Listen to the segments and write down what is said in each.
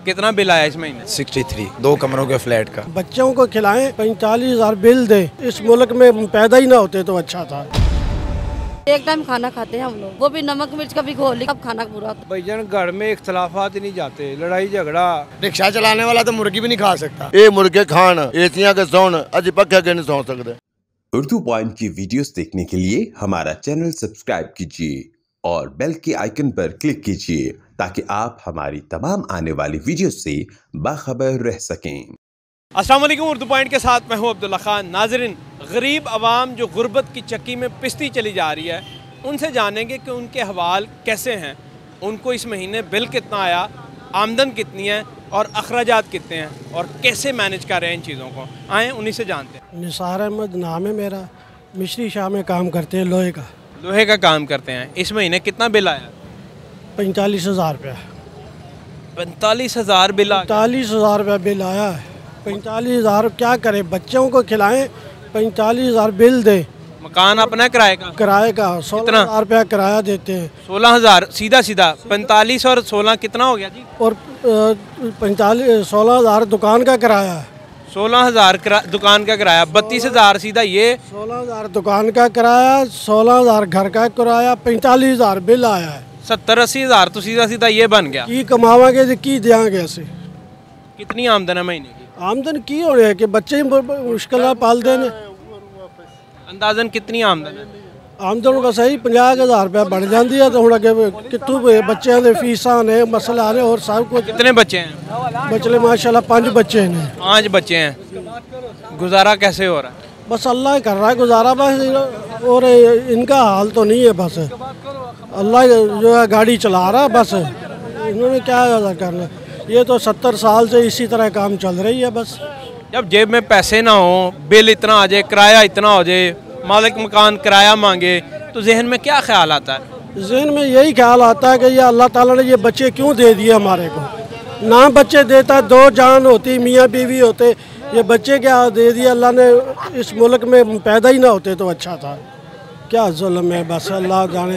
कितना बिल आया इस महीने? 63, 2 कमरों के फ्लैट का। बच्चों को खिलाएं, 45,000 बिल दे। इस मुल्क में पैदा ही ना होते तो अच्छा था। एक टाइम खाना खाते हैं हम लोग, वो भी नमक मिर्च का भी घोल, अब खाना पूरा। भाईजान घर में इख्तलाफात नहीं जाते, लड़ाई झगड़ा। रिक्शा चलाने वाला तो मुर्गी भी नहीं खा सकता। ये मुर्गे खान एसियां के सोन अज पक्के के नहीं सो सकते। उर्दू पॉइंट की वीडियोस देखने के लिए हमारा चैनल सब्सक्राइब कीजिए और बेल के आइकन पर क्लिक कीजिए ताकि आप हमारी तमाम आने वाली वीडियोस से बाखबर रह सकें। अस्सलाम वालेकुम, उर्दू पॉइंट के साथ मैं हूं अब्दुल्ला खान। नाज़रीन, गरीब आवाम जो गुर्बत की चक्की में पिसती चली जा रही है, उनसे जानेंगे कि उनके हवाल कैसे हैं, उनको इस महीने बिल कितना आया, आमदन कितनी है और अखराजात कितने हैं और कैसे मैनेज कर रहे हैं इन चीज़ों को। आएँ उन्हीं से जानते हैं। निसार अहमद नाम है मेरा, मिश्री शाह में काम करते हैं, लोहे का काम करते हैं। इस महीने कितना बिल आया? 45,000 रुपया। 45,000 बिल? 45,000 रुपया बिल आया है। 45,000 क्या करे, बच्चों को खिलाएं, 45,000 बिल दे। मकान अपना किराए का? 16,000 रुपया किराया देते हैं। 16,000 सीधा 45 और 16 कितना हो गया जी? और 16,000 दुकान का किराया है। 16,000 दुकान का किराया, 32,000 सीधा ये। 16,000 दुकान का किराया, 16,000 घर का किराया, 45,000 बिल आया है। 70-80,000 तो सीधा ये बन गया। की कमावांगे की देंगे ऐसे। कितनी आमदन है महीने की? आमदन की हो रही है कि बच्चे ही मुश्किल पाल देने। अंदाजन कितनी आमदन है? आमदन बस यही 50,000 रुपया बढ़ जाती है। तो हम अगे कितों बच्चों के फीसा ने मसला ने और सब कुछ। कितने बच्चे हैं? बचले माशाल्लाह 5 बच्चे हैं। 5 बच्चे हैं। गुजारा कैसे हो रहा है? बस अल्लाह कर रहा है गुजारा बस, और इनका हाल तो नहीं है। बस अल्लाह जो है गाड़ी चला रहा है, बस इन्होंने क्या करना। ये तो 70 साल से इसी तरह काम चल रही है। बस जब जेब में पैसे ना हो, बिल इतना आ जाए, किराया इतना हो जाए, मालिक मकान किराया मांगे, तो जहन में क्या ख्याल आता है? जहन में यही ख्याल आता है कि ये अल्लाह ताला ने ये बच्चे क्यों दे दिए हमारे को। ना बच्चे देता, 2 जान होती, मियाँ बीवी होते, ये बच्चे क्या दे दिए अल्लाह ने। इस मुल्क में पैदा ही ना होते तो अच्छा था। क्या जुल्म है, बस अल्लाह जाने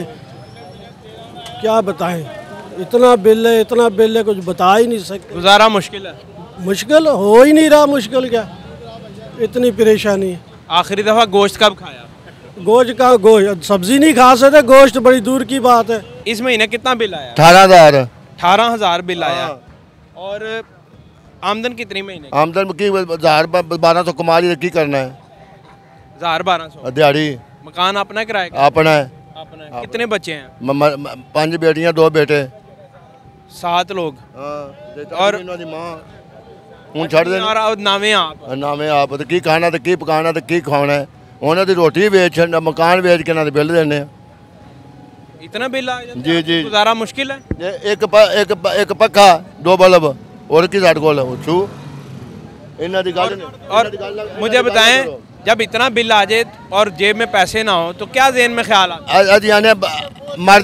क्या बताएं। इतना बिल है कुछ बता ही नहीं सकते। गुजारा मुश्किल है? मुश्किल हो ही नहीं रहा। मुश्किल क्या, इतनी परेशानी है। आखिरी दफ़ा गोश्त कब खाया? गोश्त सब्जी नहीं खा सकते, गोश्त बड़ी दूर की बात है। इस महीने कितना बिल आया? 18,000 बिल आया। और आमदन कितनी महीने? आमदन की 1,000-1,200 कमा ली, की करना है? 1,000-1,200 दिहाड़ी। मकान अपना किराए का? अपना है। कितने बच्चे हैं? 5 बेटियां 2 बेटे, 7 लोग। और हूँ छड़ दे नामे आप तो की खाना तो की पकाना तो की खाना है। उन्होंने दी रोटी बेच, मकान बेच के ना बिल देने। इतना बिल आ जाता है? जी। गुजारा मुश्किल है। एक पक्का, 2 बल्ब और की साढ़े को छू। और मुझे बताएं, जब इतना बिल आ जाए और जेब में पैसे ना हो तो क्या ज़हन में ख्याल आता है? मर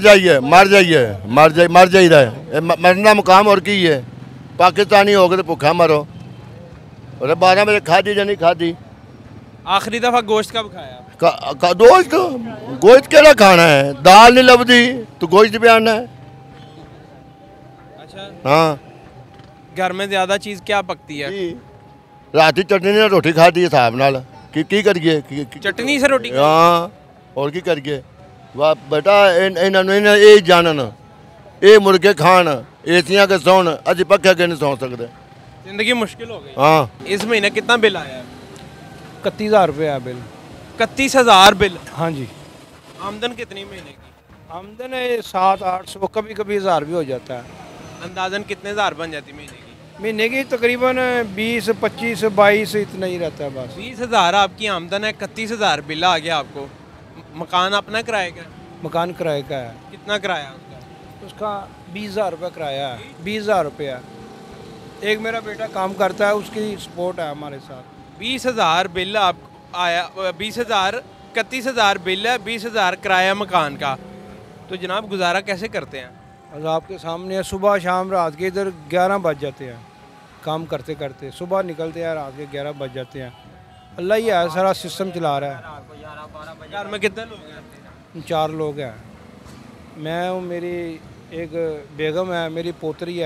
जाइए है। मरना मुकाम और की है। पाकिस्तानी हो गए तो भुखा मरो। और 12 बजे खाधी या नहीं खाधी? आखिरी दफ़ा गोश्त कब खाया? गोश्त केड़ा खाना है? दाल नहीं लभदी तो गोश्त भी आना है। अच्छा। हाँ। घर में ज़्यादा चीज़ क्या पकती है? रात चटनी ने रोटी खाधी हिसाब नाल की करिए? चटनी से रोटी? हाँ, और की करिए? वाह बेटा, इन्होंने जानन, ये मुर्गे खान एसियां के सोन अज पक्के के नहीं सो सकते। जिंदगी मुश्किल हो गई। हाँ। इस महीने कितना बिल आया? 31,000 रुपया बिल। 31,000 बिल? हाँ जी। आमदन कितनी महीने की? आमदन है 700-800, कभी 1,000 भी हो जाता है। अंदाजन कितने हज़ार बन जाती महीने की? महीने की तकरीबन 20, 25, 22 इतना ही रहता है बस। 20,000 आपकी आमदन है, 31,000 बिल आ गया आपको। मकान अपना किराए का? मकान किराए का है। कितना किराया उसका? 20,000 रुपया किराया है। 20,000 रुपया। एक मेरा बेटा काम करता है, उसकी सपोर्ट है हमारे साथ। 20,000 बिल आप आया, 20,000, 31,000 बिल है, 20,000 किराया मकान का। तो जनाब गुजारा कैसे करते हैं? और आपके सामने है, सुबह शाम रात के इधर 11 बज जाते हैं काम करते करते। सुबह निकलते हैं, रात के 11 बज जाते हैं। अल्लाह ही है, सारा सिस्टम चला रहा है। घर में कितने लोग हैं? 4 लोग हैं। मैं हूँ, मेरी एक बेगम है, मेरी पोतरी है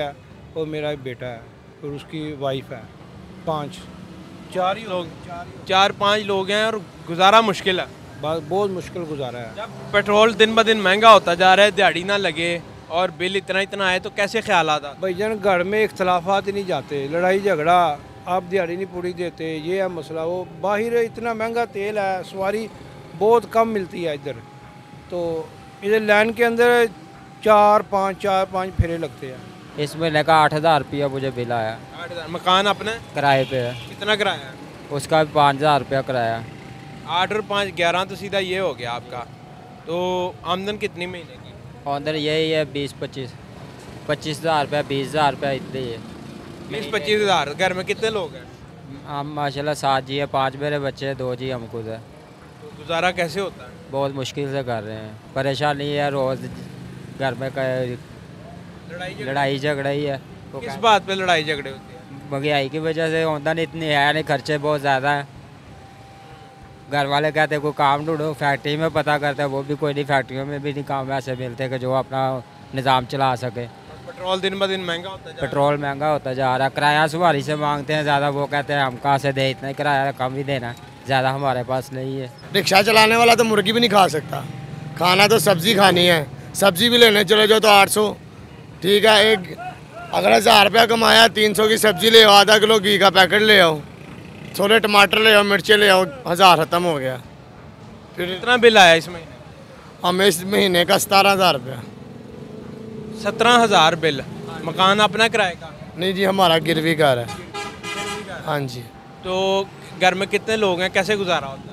और मेरा एक बेटा है और उसकी वाइफ है, 5 4 ही लोग, 4-5 लोग हैं और गुजारा मुश्किल है। बहुत मुश्किल गुजारा है। जब पेट्रोल दिन ब दिन महंगा होता जा रहा है, दिहाड़ी ना लगे और बिल इतना इतना आए तो कैसे ख्याल आता? भाईजान घर में इख्तलाफात ही नहीं जाते, लड़ाई झगड़ा, आप दिहाड़ी नहीं पूरी देते, ये है मसला। वो बाहर इतना महंगा तेल है, सवारी बहुत कम मिलती है इधर, तो इधर लाइन के अंदर 4-5 फेरे लगते हैं। इस महीने का 8,000 रुपया मुझे बिल आया। 8,000। मकान अपने किराए पे है, कितना किराया है? उसका भी 5,000 रुपया किराया। 8 और 5 11 तो सीधा ये हो गया आपका। तो आमदन कितनी महीने की? अंदर यही है 20-25 हज़ार रुपया, 20,000 रुपया इतने ही है। 20-25 हज़ार। घर में कितने लोग हैं? हम माशाल्लाह 7 जी है, 5 मेरे बच्चे हैं, 2 जी हम खुद है। तो गुजारा कैसे होता है? बहुत मुश्किल से कर रहे हैं, परेशानी है, रोज़ घर में लड़ाई झगड़ा ही है। तो किस बात पे लड़ाई झगड़े होते हैं? महंगाई की वजह से आमदन इतनी है नहीं, खर्चे बहुत ज़्यादा हैं। घर वाले कहते हैं कोई काम ढूंढो, फैक्ट्री में पता करते हैं, वो भी कोई नहीं, फैक्ट्रियों में भी नहीं काम ऐसे मिलते कि जो अपना निज़ाम चला सके। पेट्रोल दिन ब दिन महंगा होता जा रहा है। पेट्रोल महंगा होता जा रहा है, किराया सवारी से मांगते हैं ज़्यादा, वो कहते हैं हम कहाँ से दे, इतना ही किराया कम ही देना, ज़्यादा हमारे पास नहीं है। रिक्शा चलाने वाला तो मुर्गी भी नहीं खा सकता, खाना तो सब्ज़ी खानी है, सब्ज़ी भी लेने चले जाओ तो 800, ठीक है। एक अगर 1000 रुपया कमाया, 300 की सब्ज़ी ले आओ, आधा किलो घी का पैकेट ले आओ, छोले टमाटर ले आओ, मिर्चें ले आओ, 1000 ख़त्म हो गया। फिर कितना बिल आया इस महीने? हमें इस महीने का 17,000 रुपया। 17,000 बिल। मकान अपना किराए का? नहीं जी, हमारा गिरवी घर है। हाँ जी। तो घर में कितने लोग हैं, कैसे गुजारा होता है?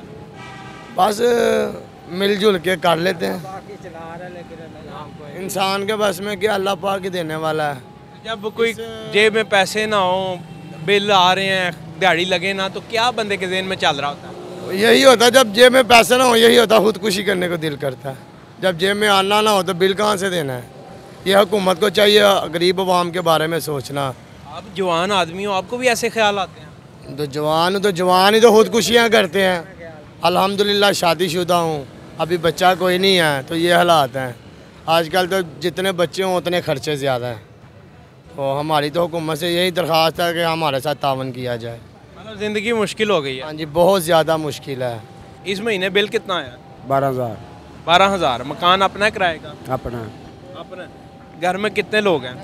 बस मिलजुल के कर लेते हैं, इंसान के बस में क्या, अल्लाह पाक ही देने वाला है। जब कोई जेब में पैसे ना हो, बिल आ रहे हैं, दिहाड़ी लगे ना, तो क्या बंदे के ज़हन में चल रहा होता है? यही होता है, जब जेब में पैसे ना हो यही होता है, खुदकुशी करने को दिल करता है। जब जेब में आना ना हो तो बिल कहाँ से देना है? ये हुकूमत को चाहिए गरीब अवाम के बारे में सोचना। आप जवान आदमी हो, आपको भी ऐसे ख्याल आते हैं? तो जवान ही तो खुदकुशियाँ करते हैं। अल्हम्दुलिल्लाह शादीशुदा हूँ, अभी बच्चा कोई नहीं है, तो ये हालात हैं। आजकल तो जितने बच्चे हों उतने खर्चे ज़्यादा हैं। तो हमारी तो हुकूमत से यही दरख्वास्त है कि हमारे साथ तावन किया जाए। मतलब ज़िंदगी मुश्किल हो गई है? हाँ जी, बहुत ज़्यादा मुश्किल है। इस महीने बिल कितना आया? 12,000 12,000। मकान अपना किराए का? अपना। अपना। घर में कितने लोग हैं?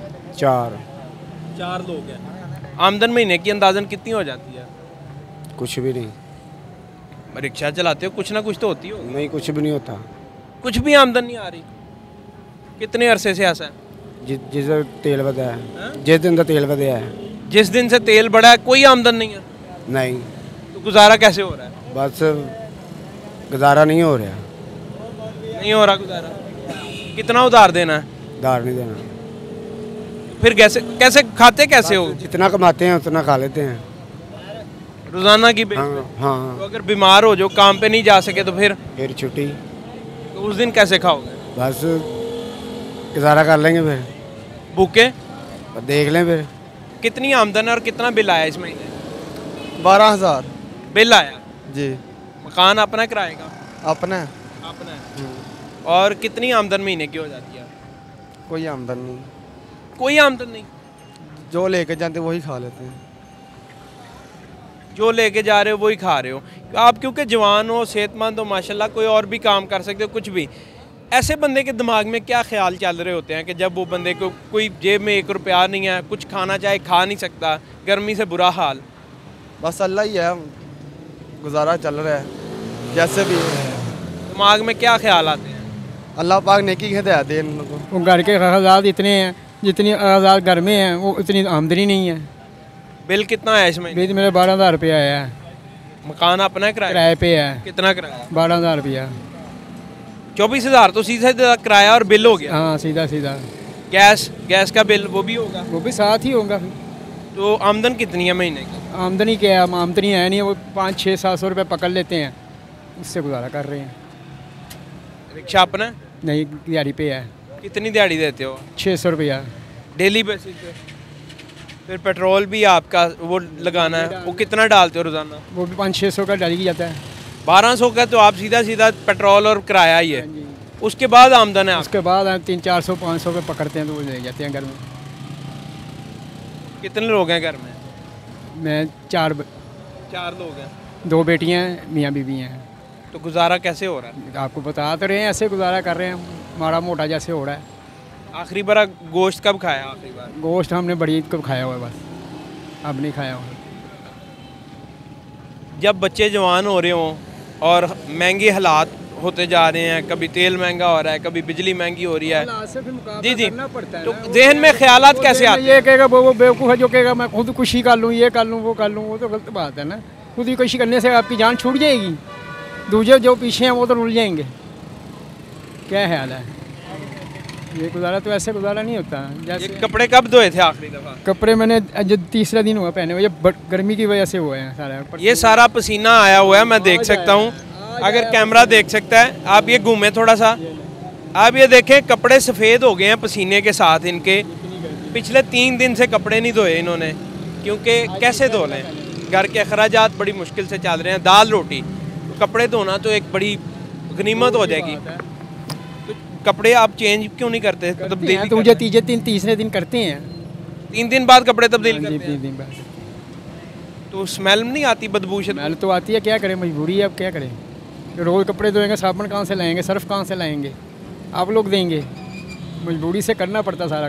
4 लोग हैं। आमदन महीने की अंदाजन कितनी हो जाती है? कुछ भी नहीं। रिक्शा चलाते हो, कुछ ना कुछ तो होती हो? नहीं, कुछ भी नहीं होता। कुछ भी आमदन नहीं आ रही? कितने अरसे से ऐसा है? जिस तेल ਵਧਿਆ है, जिस दिन का तेल ਵਧਿਆ है। जिस दिन से तेल बढ़ा है कोई आमदन नहीं है? नहीं। तो गुजारा कैसे हो रहा है? बस गुजारा नहीं हो रहा। नहीं हो रहा गुजारा। कितना उधार देना है? उधार नहीं देना। फिर कैसे कैसे खाते कैसे हो? जितना कमाते हैं उतना खा लेते हैं रोजाना की बेस पे? हाँ हाँ। तो अगर बीमार हो जो काम पे नहीं जा सके तो फिर छुट्टी। तो उस दिन कैसे खाओगे? बस गुजारा कर लेंगे, फिर भूखे? देख लें फिर। कितनी आमदन है और कितना बिल आया इस महीने? 12,000 बिल आया जी। मकान अपना किराए का? अपना अपना है। और कितनी आमदन महीने की हो जाती है? कोई आमदन नहीं, कोई आमदन नहीं। जो लेके जाते वही खा लेते हैं। जो लेके जा रहे हो वही खा रहे हो आप, क्योंकि जवान हो, सेहतमंद हो माशाल्लाह, कोई और भी काम कर सकते हो, कुछ भी। ऐसे बंदे के दिमाग में क्या ख्याल चल रहे होते हैं कि जब वो बंदे को कोई जेब में 1 रुपया नहीं है, कुछ खाना चाहे खा नहीं सकता, गर्मी से बुरा हाल? बस अल्लाह ही है, गुजारा चल रहा है जैसे भी। दिमाग में क्या ख्याल आते हैं? अल्लाह पाक नेकी की हिदायत दे इन लोगों को। वो घर के अखराजात इतने हैं, जितनी अखराजात घर में हैं वो इतनी आमदनी नहीं है। बिल कितना है इसमें? बिल मेरा 12,000 रुपया आया है। मकान अपना है किराए पे है? कितना किराया? 12,000 रुपया। 24,000 तो सीधा किराया और बिल हो गया? हाँ, सीधा सीधा। गैस का बिल वो भी होगा? वो भी साथ ही होगा। तो आमदन कितनी है महीने की? आमदनी क्या है, आमदनी है नहीं, वो 500-600-700 रुपये पकड़ लेते हैं, उससे गुजारा कर रहे हैं। रिक्शा अपना है? नहीं, दिहाड़ी पे है। कितनी दिहाड़ी देते हो? 600 रुपया डेली बेसिस पे। फिर पेट्रोल भी आपका वो लगाना है, वो कितना डालते हो रोज़ाना? वो भी 500-600 का डाल ही जाता है। 1200 का तो आप सीधा पेट्रोल और किराया ही है। उसके बाद आमदन है? उसके बाद 300-400-500 रुपये पकड़ते हैं तो वो ले जाते हैं घर में। कितने लोग हैं घर में? मैं चार लोग हैं। 2 बेटियां हैं, मियाँ बीवी हैं। तो गुजारा कैसे हो रहा है? आपको बता तो रहे हैं, ऐसे गुजारा कर रहे हैं, माड़ा मोटा जैसे हो रहा है। आखिरी बार गोश्त कब खाया? आखिरी बार गोश्त हमने बड़ी ईद को खाया हुआ है, बस अब नहीं खाया हुआ। जब बच्चे जवान हो रहे हों और महंगे हालात होते जा रहे हैं, कभी तेल महंगा हो रहा है, कभी बिजली महंगी हो रही है, जी जी, तो जहन में ख्यालात कैसे आते हैं? ये कहेगा वो बेवकूफ़ है जो कहेगा मैं खुद खुशी कर लूँ, ये कर लूँ, वो कर लूँ, वो तो गलत बात है ना। खुद ही खुशी करने से आपकी जान छूट जाएगी, दूसरे जो पीछे हैं वो तो रुल जाएंगे। क्या ख्याल है? ये गुजारा तो ऐसे गुजारा नहीं होता। जैसे ये कपड़े कब धोए थे आखिरी दफ़ा? कपड़े मैंने जो तीसरा दिन हुआ पहने हुए, ये गर्मी की वजह से हुए हैं सारा। ये सारा पसीना आया हुआ है, मैं देख सकता हूँ, अगर कैमरा देख सकता है। आप ये घूमें थोड़ा सा, आप ये देखें, कपड़े सफ़ेद हो गए हैं पसीने के साथ इनके। पिछले 3 दिन से कपड़े नहीं धोए इन्होंने, क्योंकि कैसे धो लें, घर के अखराजात बड़ी मुश्किल से चल रहे हैं, दाल रोटी, तो कपड़े धोना तो एक बड़ी गनीमत हो जाएगी। तो कपड़े आप चेंज क्यों नहीं करते? तब्दीली तो मुझे तीसरे दिन करते हैं। 3 दिन बाद कपड़े तब्दील करते हैं? 3 दिन बाद। तो स्मेल नहीं आती? बदबू स्मेल तो आती है, क्या करें, मजबूरी है, अब क्या करें। रोज़ कपड़े धोएंगे, साबुन कहाँ से लाएंगे, सर्फ कहाँ से लाएंगे, आप लोग देंगे, मजबूरी से करना पड़ता सारा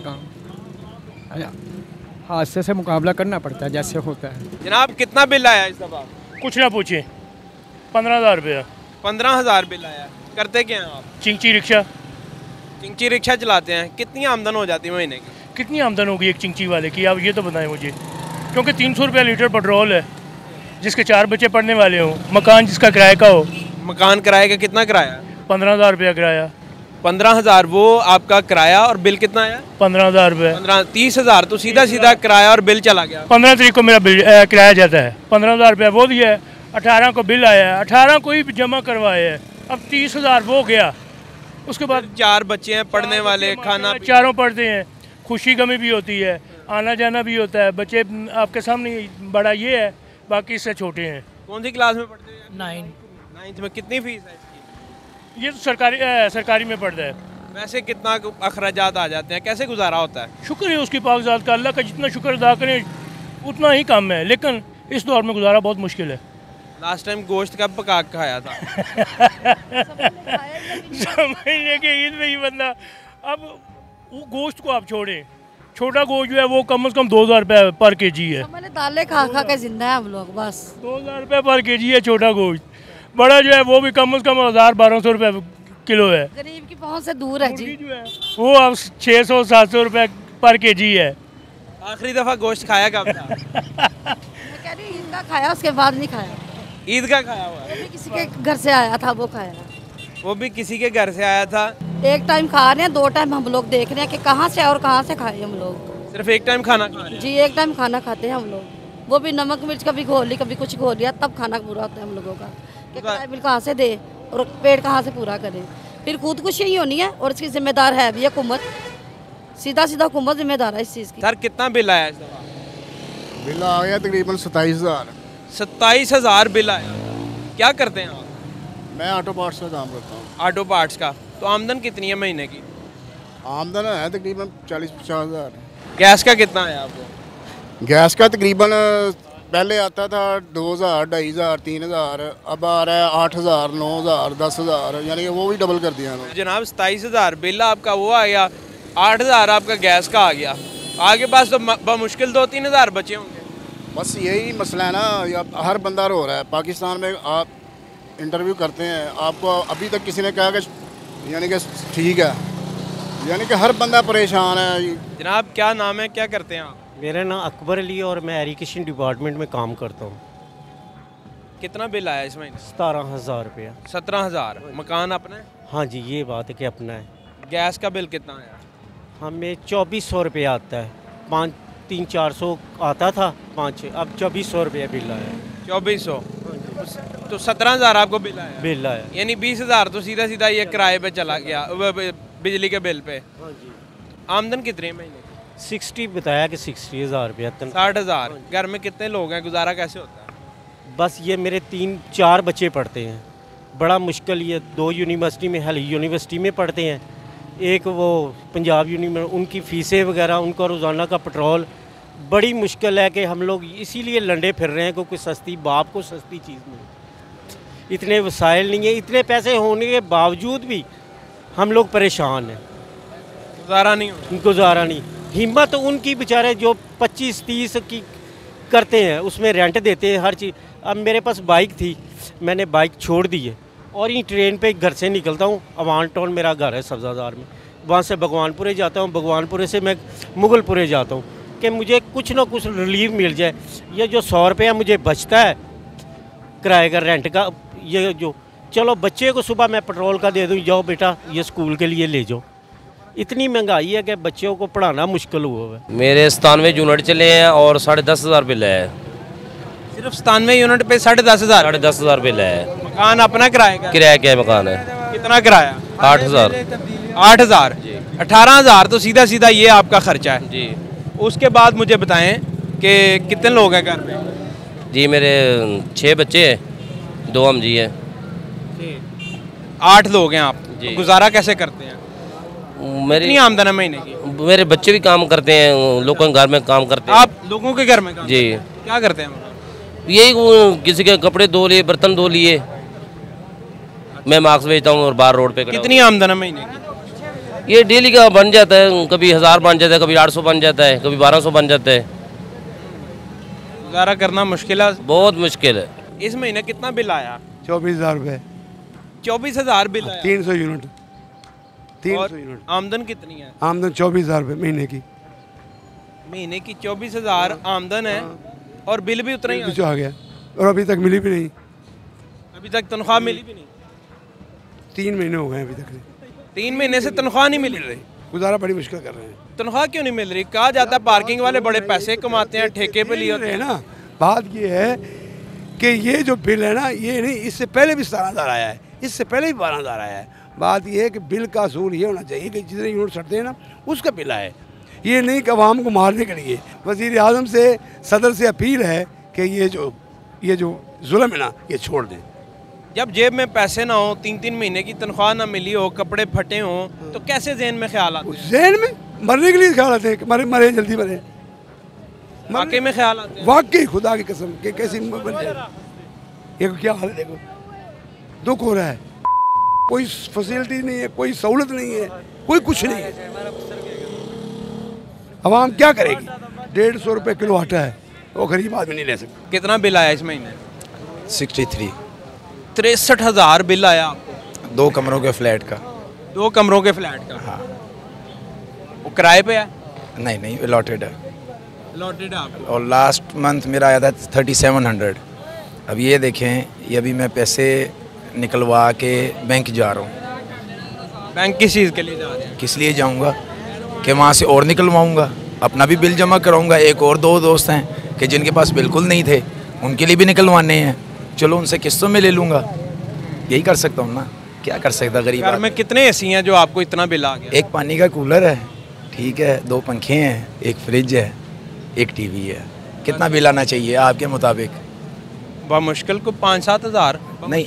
काम, हादसे से मुकाबला करना पड़ता है जैसे होता है। जनाब कितना बिल आया इस दफ़ा? कुछ ना पूछे, 15,000 रुपया। 15,000 बिल आया। करते क्या हैं आप? चिंची रिक्शा। चिंची रिक्शा चलाते हैं। कितनी आमदन हो जाती है महीने की? कितनी आमदन होगी एक चिंची वाले की, आप ये तो बताएं मुझे, क्योंकि 300 रुपया लीटर पेट्रोल है, जिसके 4 बच्चे पढ़ने वाले हों, मकान जिसका किराए का हो। मकान किराए का कितना किराया? 15,000 रुपया किराया। 15,000 वो आपका किराया, और बिल कितना आया? 15,000 रुपये। 30,000 तो सीधा सीधा किराया और बिल चला गया। 15 तारीख को मेरा बिल किराया जाता है, 15,000 रुपया वो दिया है, 18 को बिल आया है, 18 को ही जमा करवाया है, अब 30,000 वो गया। उसके बाद 4 बच्चे हैं पढ़ने वाले, खाना चारों पढ़ते हैं, खुशी गमी भी होती है, आना जाना भी होता है। बच्चे आपके सामने, बड़ा ये है, बाकी इससे छोटे हैं। कौन सी क्लास में पढ़ते हैं? 9th में। कितनी फीस है इसकी? ये तो सरकारी में पढ़ता है। वैसे कितना अखराजात आ जाते हैं, कैसे गुजारा होता है? शुक्र है उसकी पाकज़ात का, अल्लाह का जितना शुक्र अदा करें उतना ही कम है, लेकिन इस दौर में गुजारा बहुत मुश्किल है। लास्ट टाइम गोश्त कब पका के खाया था? समझने के ईद में ही बंदा, अब वो गोश्त को आप छोड़ें, छोटा गोश्त जो है वो कम से कम 2,000 रुपये पर केजी है। मैंने दालें खा खा के जिंदा है हम लोग, बस 2,000 रुपये पर केजी है छोटा गोश्त। बड़ा जो है वो भी कम से कम 1,000-1,200 रुपये किलो है। गरीब की पहुंच से दूर है जी। जो है वो अब 600-700 रुपये पर केजी है। आखिरी दफ़ा गोश्त खाया कब था? मैं कह रही ईद का खाया, उसके बाद नहीं खाया। ईद का खाया हुआ? वो भी किसी के घर से आया था, वो खाया। वो भी किसी के घर से आया था। एक टाइम खा रहे हैं, 2 टाइम हम लोग देख रहे हैं कि कहाँ से और कहाँ से खाए हम लोग। सिर्फ एक टाइम खाना खा रहे हैं? जी, एक टाइम खाना खाते हैं हम लोग, वो भी नमक मिर्च कभी घोल ली, कभी कुछ घोल लिया, तब खाना पूरा होता है हम लोगों का। कि किराया बिल कहाँ से दे और पेट कहाँ से पूरा करे। फिर खुदकुशी ही होनी है, और इसकी जिम्मेदार है भी हुकूमत, सीधा सीधा हुकूमत जिम्मेदार है इस चीज़ की। सर कितना बिल आया इस दफ़ा? बिल आ गया तकरीबन 27,000। 27,000 बिल आया। क्या करते हैं आप? मैं ऑटो पार्ट्स का काम करता हूँ। ऑटो पार्ट्स का। तो आमदन कितनी है महीने की? आमदन है तकरीबन 40-50 हज़ार। गैस का कितना है आपको? गैस का तकरीबन पहले आता था 2,000, 2,500, 3,000, अब आ रहा है 8,000, 9,000, 10,000, यानी कि वो भी डबल कर दिया उन्होंने। जनाब 27,000 बिल आपका वो आ गया, 8,000 आपका गैस का आ गया, आगे पास तो बमुश्किल 2-3 हज़ार बचे होंगे। बस यही मसला है ना, हर बंदा रो रहा है। पाकिस्तान में आप इंटरव्यू करते हैं, आपको अभी तक किसी ने कहा कि यानी कि ठीक है, यानी कि हर बंदा परेशान है। जनाब क्या नाम है, क्या करते हैं आप? मेरा नाम अकबर अली और मैं एरिगेशन डिपार्टमेंट में काम करता हूँ। कितना बिल आया इस महीने? 17,000 रुपया। 17,000। मकान अपना है? हाँ जी, ये बात है कि अपना है। गैस का बिल कितना आया? हमें 2,400 रुपया आता है। 300-400 आता था, 5 अब 2,400 रुपया बिल आया। 2,400 तो 17,000 आपको बिल आया? बिल आया, यानी 20,000 तो सीधा सीधा ये किराए पे चला गया, बिजली के बिल पे। हाँ जी। आमदन कितनी है महीने? 60 बताया कि 60,000 रुपया। 60,000। घर में कितने लोग हैं, गुजारा कैसे होता है? बस ये मेरे 3-4 बच्चे पढ़ते हैं, बड़ा मुश्किल। ये 2 यूनिवर्सिटी में, हेली यूनिवर्सिटी में पढ़ते हैं, एक वो पंजाब यूनिवर्सिटी, उनकी फ़ीसें वगैरह, उनका रोज़ाना का पेट्रोल, बड़ी मुश्किल है कि हम लोग इसीलिए लंडे फिर रहे हैं क्योंकि सस्ती बाप को सस्ती चीज़ नहीं, इतने वसाइल नहीं है, इतने पैसे होने के बावजूद भी हम लोग परेशान हैं, गुजारा नहीं। हिम्मत तो उनकी बेचारे जो 25-30 की करते हैं, उसमें रेंट देते हैं हर चीज़। अब मेरे पास बाइक थी, मैंने बाइक छोड़ दी है और ये ट्रेन पे घर से निकलता हूँ। अवान टाउन मेरा घर है सब्ज़ादार में, वहाँ से भगवानपुरे जाता हूँ, भगवानपुरे से मैं मुगलपुरे जाता हूँ कि मुझे कुछ ना कुछ रिलीफ मिल जाए। ये जो 100 रुपया मुझे बचता है किराए का, रेंट का, ये जो चलो बच्चे को सुबह मैं पेट्रोल का दे दूँ, जाओ बेटा ये स्कूल के लिए ले जाओ। इतनी महंगाई है कि बच्चों को पढ़ाना मुश्किल हुआ है। मेरे 97 यूनिट चले हैं और 10,500 बिल है। सिर्फ 97 यूनिट पे 10,500? 10,500 बिल है। मकान अपना किराया? किराया क्या मकान है? कितना किराया? 8,000। 8,000? 18,000 तो सीधा सीधा ये आपका खर्चा है जी। उसके बाद मुझे बताएं कि कितने लोग हैं घर में? जी मेरे 6 बच्चे हैं, 2 हम जी हैं। 8 लोग हैं आप, तो गुजारा कैसे करते हैं? मेरी आमदन है महीने की? मेरे बच्चे भी काम करते हैं, लोगों के घर में काम करते हैं। आप लोगों के घर में काम? जी। क्या करते हैं? यही किसी के कपड़े धो लिए, बर्तन धो लिए, मैं मास्क बेचता हूँ और बाहर रोड पे। कितनी आमदन है महीने की? ये डेली का बन जाता है, कभी 1000 बन जाता है, कभी 800 बन जाता है, कभी 1200 बन जाता है। गुजारा करना मुश्किल है, बहुत मुश्किल है। इस महीने कितना बिल आया? 24,000 रुपये। 24,000 बिल आया? 300 यूनिट। 300 यूनिट। आमदन कितनी है? आमदन 24,000 रुपये महीने की। महीने की 24,000 आमदन है और बिल भी उतना ही आ गया और अभी तक मिली भी नहीं। अभी तक तनख्वाह मिली भी नहीं? 3 महीने हो गए अभी तक। 3 महीने से तनख्वाह नहीं मिल रही? गुजारा बड़ी मुश्किल कर रहे हैं। तनख्वाह क्यों नहीं मिल रही? कहा जाता है पार्किंग वाले बड़े पैसे कमाते हैं, ठेके पे लिए होते हैं ना। बात ये है कि ये जो बिल है ना, ये नहीं, इससे पहले भी 17,000 आया है, इससे पहले भी 12,000 आया है। बात ये है कि बिल का असूल ये होना चाहिए कि जितने यूनिट सटते हैं ना उसका बिल आए, ये नहीं कि आवाम को मारने के लिए। वज़ीर आज़म से, सदर से अपील है कि ये जो जुल्म है ना ये छोड़ दें। जब जेब में पैसे ना हो, 3-3 महीने की तनख्वाह ना मिली हो, कपड़े फटे हों, तो कैसे जहन में ख्याल आते हैं? जहन में मरने के लिए ख्याल आते हैं कि मरे जल्दी मरे। वाकई में ख्याल आते हैं? वाकई खुदा की कसम कि कैसी बन जाए। ये क्या हाल है, देखो दुख हो रहा है। कोई फैसिलिटी नहीं है, कोई सहूलत नहीं है, कोई कुछ नहीं है। आवाम क्या करेगी? 150 रुपये किलो आटा है, वो गरीब आदमी नहीं ले सकता। कितना बिल आया इस महीने? 63। 63,000 बिल आया आपको? 2 कमरों के फ्लैट का। 2 कमरों के फ्लैट का? हाँ। वो किराए पे है? नहीं अलॉटेड है। अलॉटेड है आपको? और लास्ट मंथ मेरा आया था 3700। अब ये देखें, ये अभी मैं पैसे निकलवा के बैंक जा रहा हूँ। बैंक किस चीज़ के लिए जा रहे हैं? किस लिए जाऊँगा कि वहाँ से और निकलवाऊँगा, अपना भी बिल जमा कराऊँगा। एक और 2 दोस्त हैं कि जिनके पास बिल्कुल नहीं थे, उनके लिए भी निकलवाने हैं, चलो उनसे किस्तों में ले लूँगा। यही कर सकता हूँ ना, क्या कर सकता गरीब। घर में कितने एसी हैं जो आपको इतना बिल आ गया? एक पानी का कूलर है, ठीक है, 2 पंखे हैं, एक फ्रिज है, एक टीवी है। कितना बिल आना चाहिए आपके मुताबिक? मुश्किल को 5-7 हज़ार नहीं,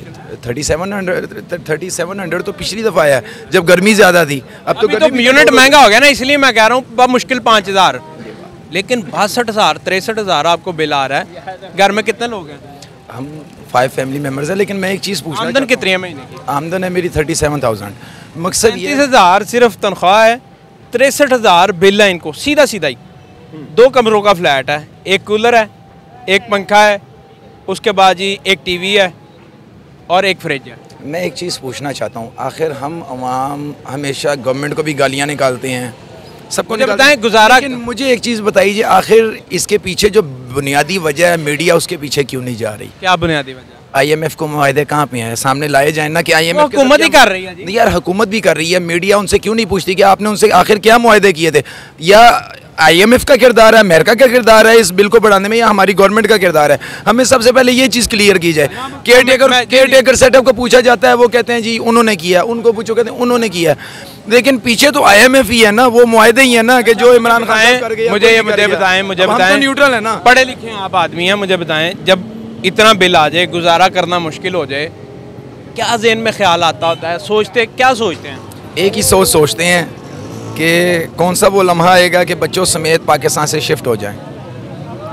3700 तो पिछली दफ़ा आया जब गर्मी ज़्यादा थी। अब तो यूनिट महंगा हो गया ना, इसलिए मैं कह रहा हूँ मुश्किल 5,000। लेकिन 62,000 63,000 आपको बिल आ रहा है। घर में कितने लोग हैं? हम 5 फैमिली मेम्बर्स हैं। लेकिन मैं एक चीज़ पूछना, आमदन कितनी है महीने की? आमदन है मेरी 37,000। मकसद 35,000 सिर्फ तनख्वाह है, 63,000 बिल है इनको, सीधा सीधा ही। 2 कमरों का फ्लैट है, एक कूलर है, एक पंखा है, उसके बाद जी एक टीवी है और एक फ्रिज है। मैं एक चीज़ पूछना चाहता हूँ, आखिर हम अवाम हमेशा गवर्नमेंट को भी गालियाँ निकालते हैं, सबको बताएं गुजारा। लेकिन मुझे एक चीज़ बताइए, आखिर इसके पीछे जो बुनियादी वजह है, मीडिया उसके पीछे क्यों नहीं जा रही? क्या बुनियादी वजह? IMF को मुआहदे कहाँ पे हैं? सामने लाए जाए ना कि IMF हुकूमत ही कर रही है जी। यार हुकूमत भी कर रही है, मीडिया उनसे क्यों नहीं पूछती कि आपने उनसे आखिर क्या मुआहदे किए थे? या IMF का किरदार है, अमेरिका का किरदार है इस बिल को बढ़ाने में, या हमारी गवर्नमेंट का किरदार है? हमें सबसे पहले ये चीज़ क्लियर की जाए। केयर टेकर सेटअप को पूछा जाता है, वो कहते हैं जी उन्होंने किया, उनको पूछो कहते हैं उन्होंने किया, लेकिन पीछे तो IMF ही है ना, वो मुआहदे ही है ना कि जो इमरान खान कर गया। मुझे बताएं, न्यूट्रल है ना, पढ़े लिखे आप आदमी हैं, मुझे बताएं, जब इतना बिल आ जाए, गुजारा करना मुश्किल हो जाए, क्या ज़हन में ख्याल आता होता है? क्या सोचते हैं? एक ही सोचते हैं कि कौन सा वो लम्हा आएगा कि बच्चों समेत पाकिस्तान से शिफ्ट हो जाएं।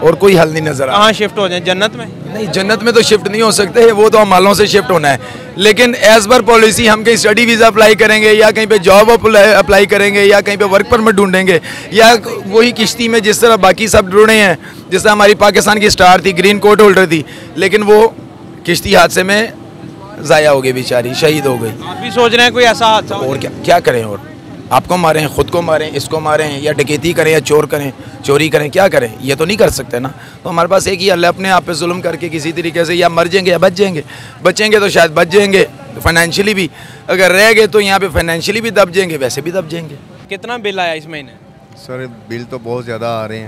और कोई हल नहीं नज़र आ। कहाँ शिफ्ट हो जाए, जन्नत में? नहीं, जन्नत में तो शिफ्ट नहीं हो सकते, वो तो अमालों से शिफ्ट होना है। लेकिन एज़ पर पॉलिसी हम कहीं स्टडी वीज़ा अप्लाई करेंगे या कहीं पे जॉब अप्लाई करेंगे या कहीं पे वर्क परमिट ढूंढेंगे या वही किश्ती में जिस तरह बाकी सब ढूंढे हैं। जिस तरह हमारी पाकिस्तान की स्टार थी, ग्रीन कोट होल्डर थी, लेकिन वो किश्ती हादसे में ज़ाया हो गई, बेचारी शहीद हो गई। आप भी सोच रहे हैं कोई ऐसा हादसा? और क्या करें, और आपको मारें, ख़ुद को मारें, इसको मारें, या डकैती करें या चोरी करें, क्या करें? ये तो नहीं कर सकते ना। तो हमारे पास एक ही हल है, अपने आप पे जुल्म करके किसी तरीके से या मर जाएंगे या बच जाएंगे। बचेंगे तो शायद बच जाएंगे फाइनेंशियली भी, अगर रह गए तो यहाँ पे फाइनेंशियली भी दब जाएंगे, वैसे भी दब जाएंगे। कितना बिल आया इस महीने? सर बिल तो बहुत ज़्यादा आ रहे हैं,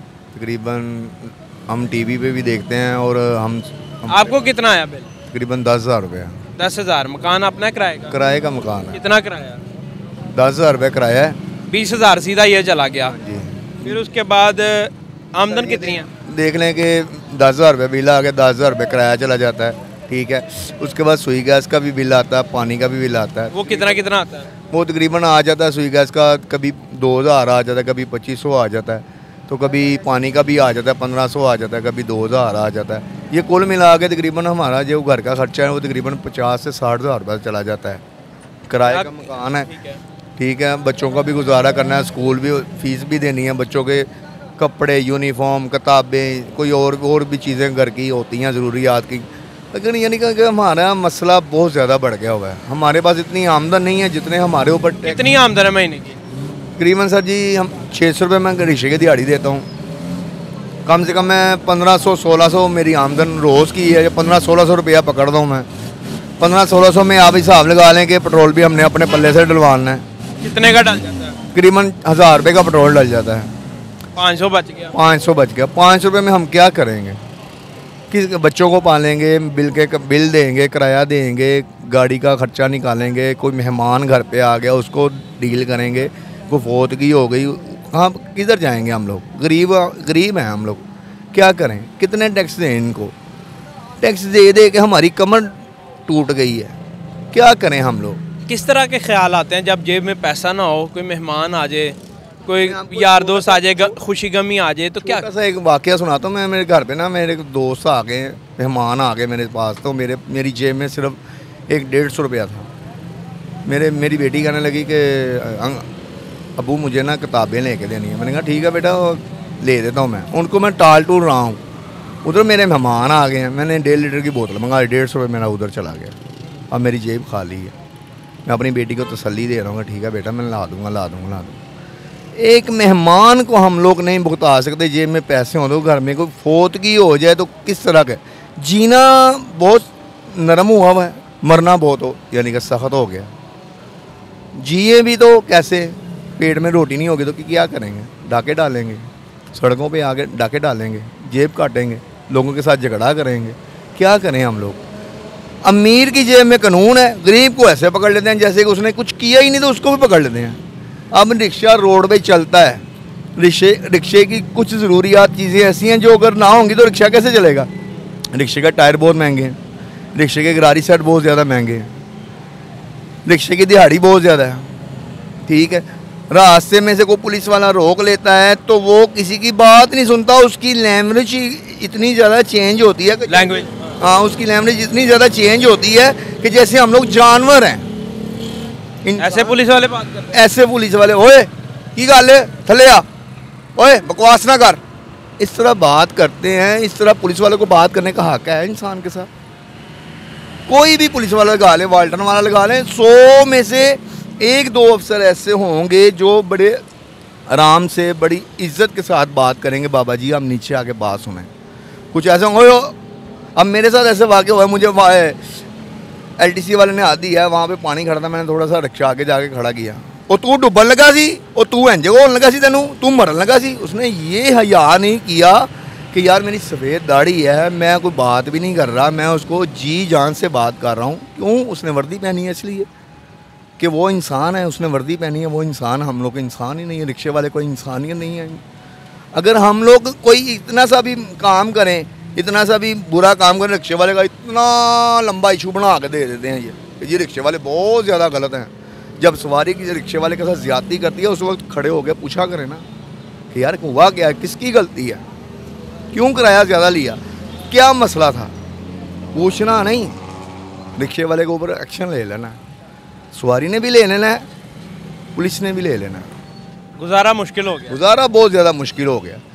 तकरीबन हम टीवी पे भी देखते हैं। और हम आपको कितना आया बिल? तकरीबन 10,000 रुपया। 10,000? मकान अपना किराए का? किराए का मकान है। कितना किराया? 10,000 रुपये किराया है। 20,000 सीधा ये चला गया जी। फिर उसके बाद आमदन कितनी है? देख लें कि 10,000 रुपये बिल आ गया, 10,000 रुपये किराया चला जाता है, ठीक है। उसके बाद सुई गैस का भी बिल आता है, पानी का भी बिल आता है। वो कितना कितना आता है? वो तकरीबन आ जाता है, सुई गैस का कभी 2,000 आ जाता है, कभी 2,500 आ जाता है, तो कभी पानी का भी आ जाता है 1,500 आ जाता है, कभी 2,000 आ जाता है। ये कुल मिला के तकरीबन हमारा जो घर का खर्चा है वो तकरीबन 50 से 60,000 रुपये चला जाता है। किराए का मकान है, ठीक है। बच्चों का भी गुजारा करना है, स्कूल भी फीस भी देनी है, बच्चों के कपड़े, यूनिफॉर्म, किताबें, कोई और भी चीज़ें घर की होती हैं ज़रूरियात की। लेकिन यानी कि हमारा मसला बहुत ज़्यादा बढ़ गया हुआ है। हमारे पास इतनी आमदन नहीं है जितने हमारे ऊपर। कितनी आमदन है महीने की? तकरीबन सर जी हम 600 रुपये मैं रिक्शे की दिहाड़ी देता हूँ। कम से कम मैं 1500-1600 मेरी आमदन रोज़ की है। 1500-1600 रुपया पकड़ता हूँ मैं। 1500-1600 में आप हिसाब लगा लें कि पेट्रोल भी हमने अपने पल्ले से डलवाना है। कितने का डल जाता है? तकरीबन 1,000 रुपये का पेट्रोल डल जाता है। 500 बच गया। 500 बच गया। 500 रुपये में हम क्या करेंगे? किस बच्चों को पालेंगे, बिल देंगे, किराया देंगे, गाड़ी का खर्चा निकालेंगे, कोई मेहमान घर पे आ गया उसको डील करेंगे, कोई फौतगी हो गई, हाँ किधर जाएंगे हम लोग? गरीब हैं हम लोग, क्या करें? कितने टैक्स दें इनको? टैक्स दे दे के हमारी कमर टूट गई है, क्या करें हम लोग? किस तरह के ख्याल आते हैं जब जेब में पैसा ना हो, कोई मेहमान आ जाए, कोई यार दोस्त आ जाए, खुशी गमी आ जाए, तो क्या? ऐसा एक वाकया सुनाता हूँ मैं। मेरे घर पे ना मेरे दोस्त आ गए, मेहमान आ गए मेरे पास, तो मेरी जेब में सिर्फ 150 रुपया था। मेरी बेटी कहने लगी कि अबू मुझे ना किताबें लेके देनी है। मैंने कहा ठीक है बेटा ले देता हूँ मैं। उनको मैं टाल टूल रहा हूँ, उधर मेरे मेहमान आ गए हैं। मैंने 1.5 लीटर की बोतल मंगाई, 150 रुपये मेरा उधर चला गया। अब मेरी जेब खाली है। मैं अपनी बेटी को तसल्ली दे रहा हूँ, ठीक है बेटा मैं ला दूँगा। एक मेहमान को हम लोग नहीं भुगता सकते। जेब में पैसे हों तो घर में कोई फौतगी हो जाए तो किस तरह का? जीना बहुत नरम हुआ हुआ है, मरना बहुत हो यानी कि सख्त हो गया। जिए भी तो कैसे? पेट में रोटी नहीं होगी तो क्या करेंगे? डाके डालेंगे, सड़कों पे आके डाके डालेंगे, जेब काटेंगे, लोगों के साथ झगड़ा करेंगे, क्या करें हम लोग? अमीर की जेब में कानून है, गरीब को ऐसे पकड़ लेते हैं जैसे कि उसने कुछ किया ही नहीं तो उसको भी पकड़ लेते हैं। अब रिक्शा रोड पे चलता है, रिक्शे की कुछ ज़रूरियात चीज़ें ऐसी हैं जो अगर ना होंगी तो रिक्शा कैसे चलेगा? रिक्शे का टायर बहुत महंगे हैं, रिक्शे के गरारी सेट बहुत ज़्यादा महंगे हैं, रिक्शे की दिहाड़ी बहुत ज़्यादा है, ठीक है। रास्ते में से कोई पुलिस वाला रोक लेता है तो वो किसी की बात नहीं सुनता, उसकी लैंग्वेज इतनी ज़्यादा चेंज होती है, लैंग्वेज, हाँ उसकी लैंग्वेज इतनी ज़्यादा चेंज होती है कि जैसे हम लोग जानवर हैं। ऐसे पुलिस वाले बात करते हैं, ऐसे पुलिस वाले, ओए की गल है थले आ, ओए बकवास ना कर, इस तरह बात करते हैं। इस तरह पुलिस वाले को बात करने का हक है इंसान के साथ। कोई भी पुलिस वाला लगा लें, वाल्टन वाला लगा लें, 100 में से 1-2 अफसर ऐसे होंगे जो बड़े आराम से बड़ी इज्जत के साथ बात करेंगे, बाबा जी आप नीचे आके बात सुनें। कुछ ऐसे होंगे। अब मेरे साथ ऐसे वाक़या हुआ है, मुझे LTC वाले ने हाथ दिया, वहाँ पे पानी खड़ा था, मैंने थोड़ा सा रिक्शा आगे जाके खड़ा किया, और तू डुबन लगा सी, और तू इंज होने लगा सी, तू मरन लगा सी। उसने ये हया नहीं किया कि यार मेरी सफ़ेद दाढ़ी है, मैं कोई बात भी नहीं कर रहा, मैं उसको जी जान से बात कर रहा हूँ। क्यों? उसने वर्दी पहनी है इसलिए कि वो इंसान है, उसने वर्दी पहनी है, वो इंसान। हम लोग इंसान ही नहीं है, रिक्शे वाले कोई इंसानियत नहीं है। अगर हम लोग कोई इतना सा भी काम करें, इतना सा भी बुरा काम करें, रिक्शे वाले का इतना लंबा इशू बना के दे देते हैं ये रिक्शे वाले बहुत ज़्यादा गलत हैं। जब सवारी की रिक्शे वाले के साथ ज़्यादती करती है उस वक्त खड़े हो गए पूछा करें ना कि यार हुआ क्या है, किसकी गलती है? क्यों किराया ज़्यादा लिया, क्या मसला था, पूछना नहीं। रिक्शे वाले के ऊपर एक्शन ले लेना, सवारी ने भी ले लेना है, पुलिस ने भी ले लेना है। गुजारा मुश्किल हो गया, गुजारा बहुत ज़्यादा मुश्किल हो गया।